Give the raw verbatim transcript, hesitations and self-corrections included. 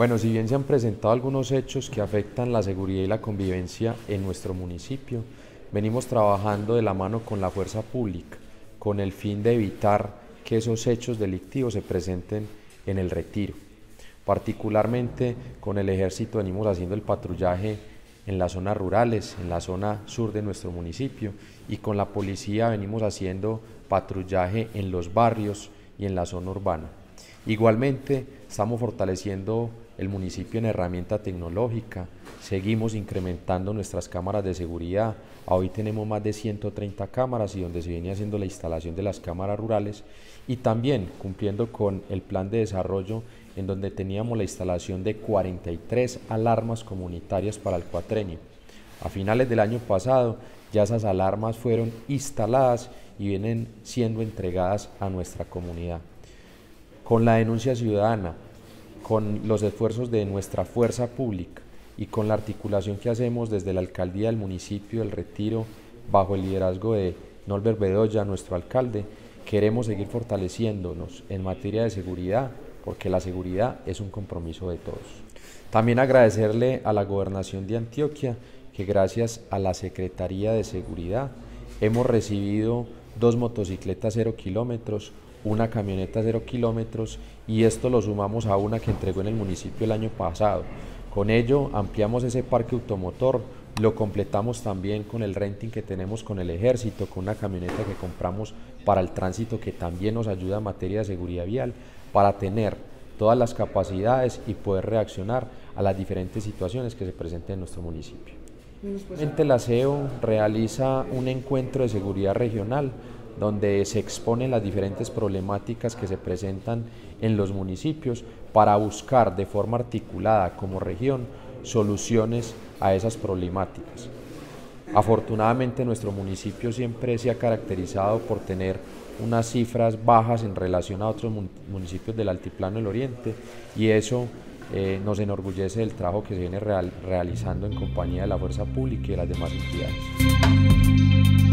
Bueno, si bien se han presentado algunos hechos que afectan la seguridad y la convivencia en nuestro municipio, venimos trabajando de la mano con la fuerza pública, con el fin de evitar que esos hechos delictivos se presenten en el Retiro. Particularmente con el Ejército venimos haciendo el patrullaje en las zonas rurales, en la zona sur de nuestro municipio, y con la policía venimos haciendo patrullaje en los barrios y en la zona urbana. Igualmente, estamos fortaleciendo el municipio en herramienta tecnológica, seguimos incrementando nuestras cámaras de seguridad, hoy tenemos más de ciento treinta cámaras y donde se viene haciendo la instalación de las cámaras rurales, y también cumpliendo con el plan de desarrollo en donde teníamos la instalación de cuarenta y tres alarmas comunitarias para el cuatrenio. A finales del año pasado ya esas alarmas fueron instaladas y vienen siendo entregadas a nuestra comunidad. Con la denuncia ciudadana, con los esfuerzos de nuestra fuerza pública y con la articulación que hacemos desde la alcaldía del municipio del Retiro, bajo el liderazgo de Norbert Bedoya, nuestro alcalde, queremos seguir fortaleciéndonos en materia de seguridad, porque la seguridad es un compromiso de todos. También agradecerle a la Gobernación de Antioquia, que gracias a la Secretaría de Seguridad hemos recibido dos motocicletas cero kilómetros, una camioneta cero kilómetros, y esto lo sumamos a una que entregó en el municipio el año pasado. Con ello ampliamos ese parque automotor, lo completamos también con el renting que tenemos con el Ejército, con una camioneta que compramos para el tránsito que también nos ayuda en materia de seguridad vial, para tener todas las capacidades y poder reaccionar a las diferentes situaciones que se presenten en nuestro municipio. El ASEO realiza un encuentro de seguridad regional donde se exponen las diferentes problemáticas que se presentan en los municipios para buscar de forma articulada como región soluciones a esas problemáticas. Afortunadamente nuestro municipio siempre se ha caracterizado por tener unas cifras bajas en relación a otros municipios del Altiplano del Oriente, y eso eh, nos enorgullece del trabajo que se viene real, realizando en compañía de la fuerza pública y de las demás entidades.